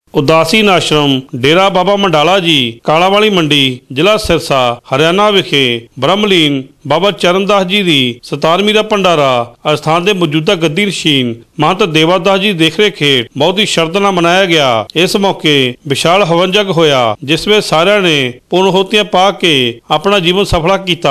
ਉਦਾਸੀਨ ਆਸ਼ਰਮ ਡੇਰਾ ਬਾਬਾ ਮੰਡਾਲਾ ਜੀ ਕਾਲਾਂਵਾਲੀ ਮੰਡੀ ਜ਼ਿਲ੍ਹਾ ਸਿਰਸਾ ਹਰਿਆਣਾ ਵਿਖੇ ਬ੍ਰਹਮਲੀਨ ਬਾਬਾ ਚਰਨਦਾਸ ਜੀ ਦੀ 17ਵੀਂ ਦਾ ਭੰਡਾਰਾ ਅਸਥਾਨ ਦੇ ਮੌਜੂਦਾ ਗੱਦੀ ਨਸ਼ੀਨ महंत देवादास जी देखरेख हेठ बहुत ही शरत नाल मनाया गया। इस मौके विशाल हवन जग होया जिसमें सारिਆਂ ने पूर्णहोतियां पा के अपना जीवन सफला किया।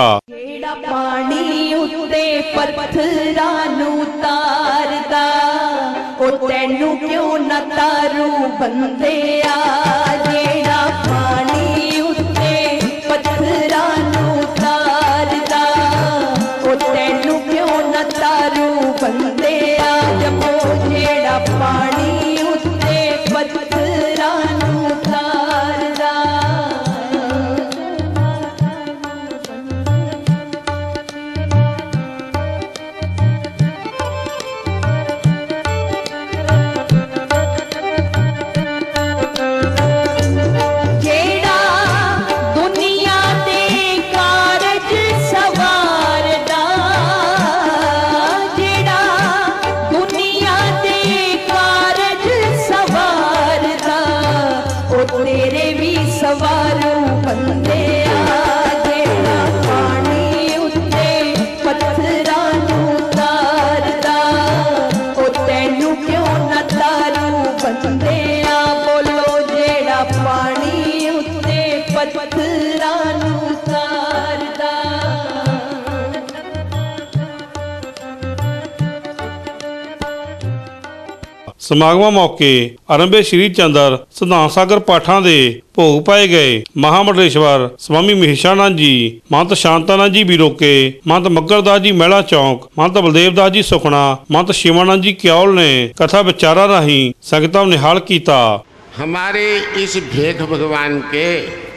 समागमां मौके आरंभे श्री चंद्र सिद्धांत सागर पाठां दे भोग पाए गए। महामंडलेश्वर स्वामी महेशानंद जी, महंत शांतानंद जी बिरोके, महंत मग्गरदास जी महला चौक, महंत बलदेव दास जी सुखना, महंत शिवानंद जी क्याल ने कथा विचारा राही संगतां नूं निहाल कीता। हमारे इस भेख भगवान के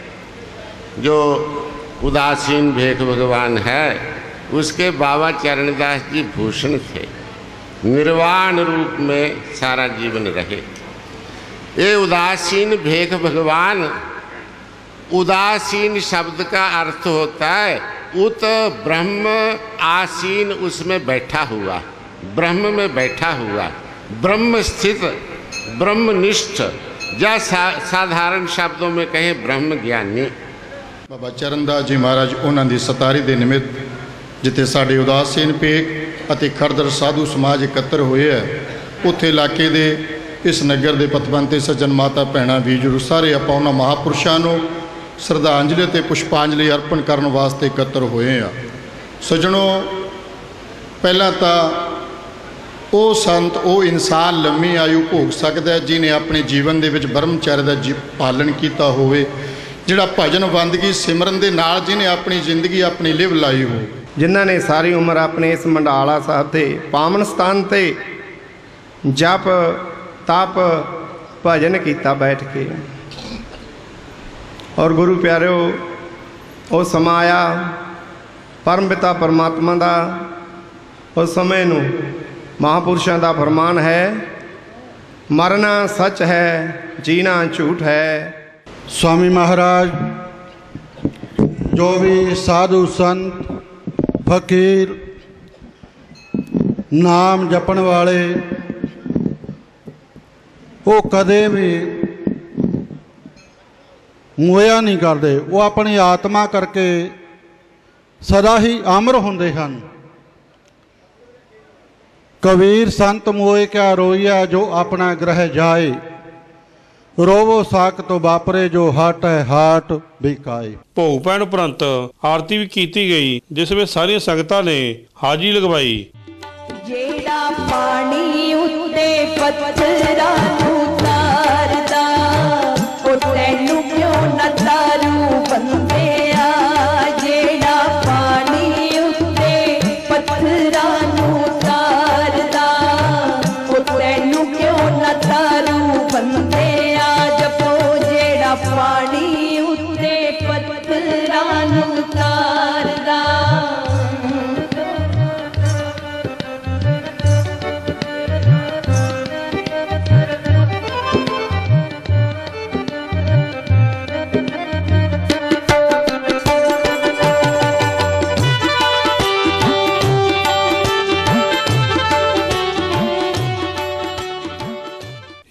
जो उदासीन भेख भगवान है उसके बाबा चरणदास जी भूषण थे, निर्वाण रूप में सारा जीवन रहे। ये उदासीन भेख भगवान, उदासीन शब्द का अर्थ होता है उत ब्रह्म आसीन, उसमें बैठा हुआ, ब्रह्म में बैठा हुआ, ब्रह्म स्थित, ब्रह्मनिष्ठ, या साधारण शब्दों में कहें ब्रह्म ज्ञानी। बाबा चरणदास जी महाराज उन्होंने सतारी के निमित्त जिथे साढ़े उदासीन भेख ਅਤੇ ਖਰਦਰ साधु समाज इकट्ठे हुए है, उत्थे इलाके दे इस नगर के पतवंते सज्जन माता भैणां वीर सारे आपां उन्हां महापुरुषां नूं श्रद्धांजलि ते पुष्पांजलि अर्पण करन वास्ते इकट्ठे हुए हैं। सज्जनों, पहला तो वो संत वो इंसान लंबी आयु भोग सकता है जिन्हें अपने जीवन के ब्रह्मचर्य का पालन किया होवे, जिहड़ा भजन बंदगी सिमरन दे नाल जिन्हें अपनी जिंदगी अपनी लिव लाई हो, जिन्हों ने सारी उम्र अपने इस मंडाला साहब के पावन स्थान से जप तप भजन किया बैठ के, और गुरु प्यारो वो समा आया परम पिता परमात्मा का, उस समय नूं महापुरुषों का फरमान है, मरना सच है जीना झूठ है। स्वामी महाराज जो भी साधु संत फकीर नाम जपण वाले वो कदे भी मोया नहीं करते, वो अपनी आत्मा करके सदा ही अमर होंदे हन। कबीर संत मोए क्या रोइया जो अपना ग्रह जाए, रोवो साक तो वापरे जो हाट है हाट बिकाए। भोग पैण उपरंत आरती भी की गई जिस में सारी संगतां ने हाजी लगवाई। जेड़ा पानी उत्ते पत्थरां नूं तारदा, ओ तैनूं क्यों न तारू बंदिया, जेड़ा पानी उत्ते पत्थरां नूं तारदा, ओ तैनूं क्यों न तारू बंदिया, जपो जेड़ा पानी उत्ते पत्थरां नूं तारदा।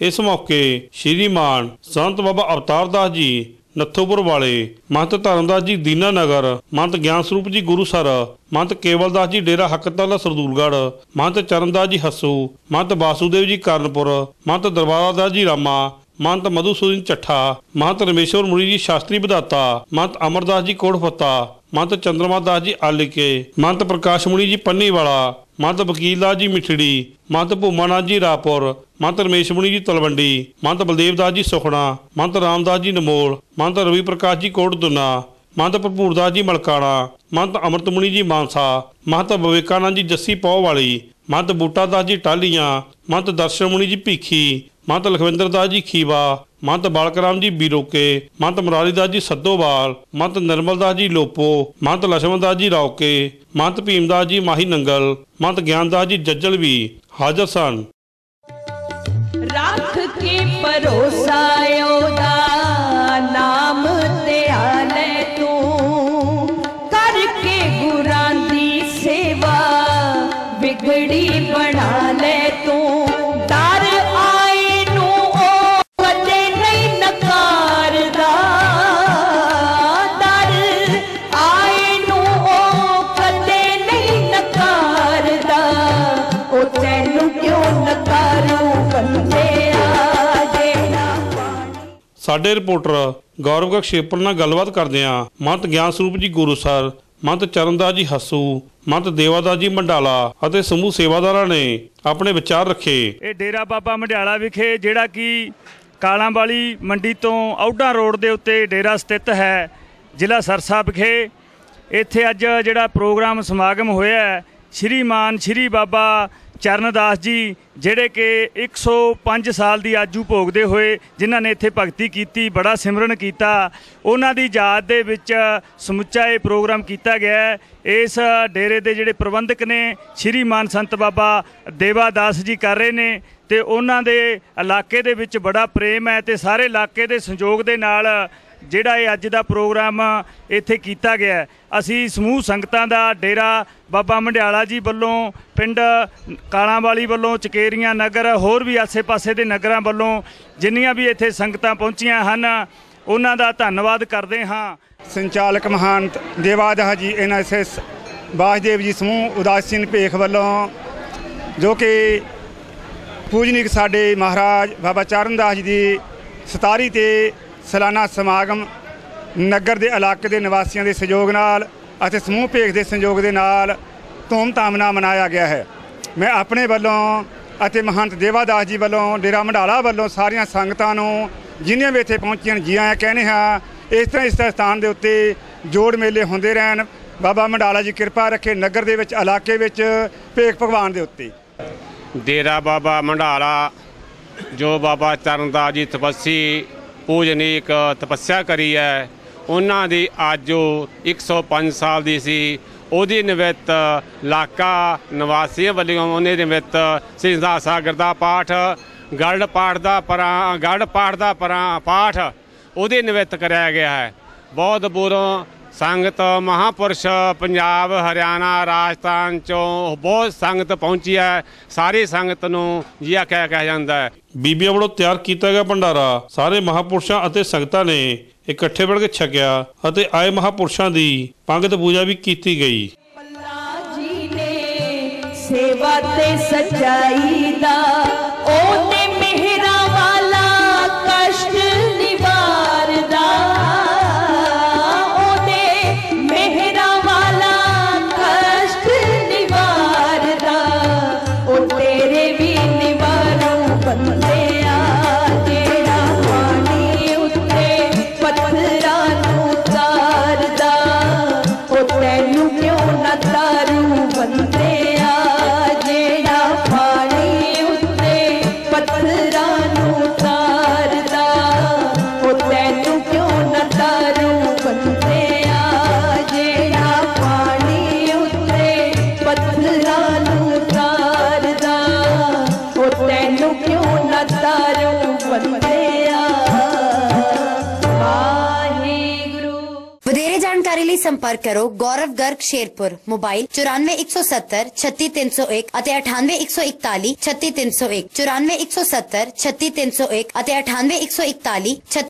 इस मौके श्रीमान संत बाबा अवतार दास जी नत्थोपुर वाले, महंत धर्मदास जी दीना नगर, महंत ज्ञान स्वरूप जी गुरुसर, महंत केवलदास जी डेरा हकतला सरदूलगढ़, महंत चरणदास जी हस्सू, महंत वासुदेव जी कारणपुर, महंत दरबारा दास जी रामा, महंत मधुसूदन चट्ठा, महंत रमेश्वर मुनि जी शास्त्री विधाता, महंत अमरदास जी कोटफत्ता, महंत चंद्रमा दास जी आलिके, महंत प्रकाश मुनि जी पन्नीवाला, महंत वकील दास जी मिठड़ी, महंत भूमानाथ जी रायपुर, महंत रमेश मुनि जी तलवंडी, महंत बलदेव दास जी सुखना, महंत रामदास जी नमोल, महंत रवि प्रकाश जी कोटदुना, महंत भरपूर दास जी मलकाना, महंत अमृत मुनि जी मानसा, महंत विवेकानंद जी जस्सी पौ वाली, महंत बूटा दास जी टालियां, महंत दर्शन मुनि जी भीखी, महंत लखविंदर दास जी खीवा, महंत बालक राम जी बीरोके, महंत मुरारी दास जी सद्दोवाल, महंत निर्मल दास जी लोपो, महंत लक्ष्मण दास जी रावके, महंत भीमदास जी माही नंगल, महंत ज्ञानदास जी जज्जल भी हाजर सन। रख के भरोसा ओदा नाम ध्याले तू, करके गुरां दी सेवा बिगड़ी बना ले तू। डर आए नू ओ कदे नहीं नकारदा, डर आए नू ओ कदे नहीं नकारदा, ओ तैनू क्यों नकारू बंदे आ जेड़ा पानी। ਸਾਡੇ ਰਿਪੋਰਟਰ ਗੌਰਵ ਕਸ਼ੇਪਰ ਨਾਲ ਗੱਲਬਾਤ ਕਰਦੇ ਹਾਂ महंत ज्ञान स्वरूप जी गुरुसर, महंत चरणदास जी हस्सू, महंत देवादास जी मंडाला ਅਤੇ ਸਮੂਹ ਸੇਵਾਦਾਰਾਂ ਨੇ ਆਪਣੇ ਵਿਚਾਰ ਰੱਖੇ। ਇਹ ਡੇਰਾ ਬਾਬਾ ਮੰਡਿਆਲਾ ਵਿਖੇ ਜਿਹੜਾ ਕਿ ਕਾਲਾਂ ਵਾਲੀ ਮੰਡੀ ਤੋਂ ਔਢਾ ਰੋਡ ਦੇ ਉੱਤੇ ਡੇਰਾ ਸਥਿਤ ਹੈ, ਜ਼ਿਲ੍ਹਾ ਸਰਸਾ ਵਿਖੇ। ਇੱਥੇ ਅੱਜ ਜਿਹੜਾ ਪ੍ਰੋਗਰਾਮ ਸਮਾਗਮ ਹੋਇਆ ਹੈ, ਸ਼੍ਰੀਮਾਨ ਸ਼੍ਰੀ ਬਾਬਾ ਚਰਨਦਾਸ ਜੀ ਜਿਹੜੇ ਕਿ 105 ਸਾਲ ਦੀ ਆਜੂ ਭੋਗਦੇ ਹੋਏ ਜਿਨ੍ਹਾਂ ਨੇ ਇੱਥੇ ਭਗਤੀ ਕੀਤੀ, ਬੜਾ ਸਿਮਰਨ ਕੀਤਾ, ਉਹਨਾਂ ਦੀ ਯਾਦ ਦੇ ਵਿੱਚ ਸਮੁੱਚਾ ਇਹ ਪ੍ਰੋਗਰਾਮ ਕੀਤਾ ਗਿਆ ਹੈ। ਇਸ ਡੇਰੇ ਦੇ ਜਿਹੜੇ ਪ੍ਰਬੰਧਕ ਨੇ ਸ਼੍ਰੀਮਾਨ ਸੰਤ ਬਾਬਾ ਦੇਵਾ ਦਾਸ ਜੀ ਕਰ ਰਹੇ ਨੇ ਤੇ ਉਹਨਾਂ ਦੇ ਇਲਾਕੇ ਦੇ ਵਿੱਚ ਬੜਾ ਪ੍ਰੇਮ ਹੈ ਤੇ ਸਾਰੇ ਇਲਾਕੇ ਦੇ ਸੰਯੋਗ ਦੇ ਨਾਲ ਜਿਹੜਾ ਇਹ ਅੱਜ ਦਾ ਪ੍ਰੋਗਰਾਮ ਇੱਥੇ ਕੀਤਾ ਗਿਆ। ਅਸੀਂ ਸਮੂਹ ਸੰਗਤਾਂ ਦਾ ਡੇਰਾ ਬਾਬਾ ਮੰਡਿਆਲਾ ਜੀ ਵੱਲੋਂ, ਪਿੰਡ ਕਾਲਾਂ ਵਾਲੀ ਵੱਲੋਂ, ਚਕੇਰੀਆਂ ਨਗਰ, ਹੋਰ ਵੀ ਆਸੇ-ਪਾਸੇ ਦੇ ਨਗਰਾਂ ਵੱਲੋਂ ਜਿੰਨੀਆਂ ਵੀ ਇੱਥੇ ਸੰਗਤਾਂ ਪਹੁੰਚੀਆਂ ਹਨ ਉਹਨਾਂ ਦਾ ਧੰਨਵਾਦ ਕਰਦੇ ਹਾਂ। ਸੰਚਾਲਕ ਮਹੰਤ ਦੇਵਾਦਾਸ ਜੀ NSS ਬਾਸਦੇਵ ਜੀ ਸਮੂਹ ਉਦਾਸੀਨ ਭੇਖ ਵੱਲੋਂ, ਜੋ ਕਿ ਪੂਜਨੀਕ ਸਾਡੇ ਮਹਾਰਾਜ ਬਾਬਾ ਚਰਨਦਾਸ ਜੀ ਦੀ 27 ਤੇ ਸਾਲਾਨਾ ਸਮਾਗਮ ਨਗਰ ਦੇ ਇਲਾਕੇ ਦੇ ਨਿਵਾਸੀਆਂ ਦੇ ਸਹਿਯੋਗ ਨਾਲ ਅਤੇ ਸਮੂਹ ਭੇਖ ਦੇ ਸਹਿਯੋਗ ਦੇ ਨਾਲ ਧੂਮਧਾਮ ਨਾਲ ਮਨਾਇਆ ਗਿਆ ਹੈ। ਮੈਂ ਆਪਣੇ ਵੱਲੋਂ ਅਤੇ ਮਹੰਤ ਦੇਵਾਦਾਸ ਜੀ ਵੱਲੋਂ, ਡੇਰਾ ਮੰਡਾਲਾ ਵੱਲੋਂ ਸਾਰੀਆਂ ਸੰਗਤਾਂ ਨੂੰ ਜਿੰਨੀਆਂ ਵੀ ਇੱਥੇ ਪਹੁੰਚੀਆਂ ਜੀ ਆਇਆਂ ਕਹਿੰਦੇ ਹਾਂ। ਇਸ ਤਰ੍ਹਾਂ ਇਸ ਸਥਾਨ ਦੇ ਉੱਤੇ ਜੋੜ ਮੇਲੇ ਹੁੰਦੇ ਰਹਿਣ। ਬਾਬਾ ਮੰਡਾਲਾ ਜੀ ਕਿਰਪਾ ਰੱਖੇ ਨਗਰ ਦੇ ਵਿੱਚ, ਇਲਾਕੇ ਵਿੱਚ ਭੇਖ ਭਗਵਾਨ ਦੇ ਉੱਤੇ। ਡੇਰਾ ਬਾਬਾ ਮੰਡਾਲਾ ਜੋ ਬਾਬਾ ਚਰਨਦਾਸ ਜੀ ਤਪੱਸੀ ਪੂਜਨੀਕ ਤਪੱਸਿਆ ਕਰੀ ਹੈ, ਉਹਨਾਂ ਦੀ ਅੱਜ 105 ਸਾਲ ਦੀ ਸੀ। ਉਹਦੀ ਨਿਮਿਤ ਇਲਾਕਾ ਨਿਵਾਸੀਆਂ ਵੱਲੋਂ ਉਹਨੇ ਨਿਮਿਤ ਸਿੱਧਾ ਸਾਗਰ ਦਾ ਪਾਠ, ਗੜ ਪਾਠ ਦਾ ਪਾਠ ਉਹਦੇ ਨਿਮਿਤ ਕਰਾਇਆ ਗਿਆ ਹੈ। ਬਹੁਤ ਦੂਰੋਂ ਸੰਗਤ ਮਹਾਂਪੁਰਸ਼ ਪੰਜਾਬ, ਹਰਿਆਣਾ, ਰਾਜਸਥਾਨ ਚੋਂ ਬਹੁਤ ਸੰਗਤ ਪਹੁੰਚੀ ਹੈ। ਸਾਰੀ ਸੰਗਤ ਨੂੰ ਜੀ ਆਖਿਆ ਕਿਹਾ ਜਾਂਦਾ ਹੈ। ਬੀਬੀਆਂ ਵੱਲੋਂ ਤਿਆਰ ਕੀਤਾ ਗਿਆ ਭੰਡਾਰਾ ਸਾਰੇ ਮਹਾਂਪੁਰਸ਼ਾਂ ਅਤੇ ਸੰਗਤਾਂ ਨੇ ਇਕੱਠੇ ਬਣ ਕੇ ਛਕਿਆ ਅਤੇ ਆਏ ਮਹਾਂਪੁਰਸ਼ਾਂ ਦੀ ਪੰਗਤ ਪੂਜਾ ਵੀ ਕੀਤੀ ਗਈ। ਪੱਲਾ ਜੀ ਨੇ ਸੇਵਾ ਤੇ ਸੱਚਾਈ ਦਾ, ਉਹਨੇ ਮਿਹਰਾਂ ਵਾਲਾ ਕਸ਼ਟ ਨਿਵਾਰਦਾ, ਉਹਨੇ ਮਿਹਰਾਂ ਵਾਲਾ ਕਸ਼ਟ ਨਿਵਾਰਦਾ, ਉਹ ਤੇਰੇ ਵੀ ਨਿਵਾਰੂ ਬੰਦੇ ਆ ਜਿਹੜਾ ਪਾਣੀ ਉੱਤੇ ਪੱਥਰਾਂ ਨੂੰ ਤਾਰਦਾ, ਉਹ ਤੈਨੂੰ ਕਿਉਂ ਨਾ ਤਾਰੂ ਬੰਦੇ ਆ ਜਿਹੜਾ ਪਾਣੀ ਉੱਤੇ ਪੱਥਰਾਂ ਲਈ ਸੰਪਰਕ ਕਰੋ ਗੌਰਵ ਗਰਗ ਸ਼ੇਰਪੁਰ ਮੋਬਾਈਲ 94 170 36301 ਅਤੇ 98 141 36301 94 170 36301 ਅਤੇ 98 141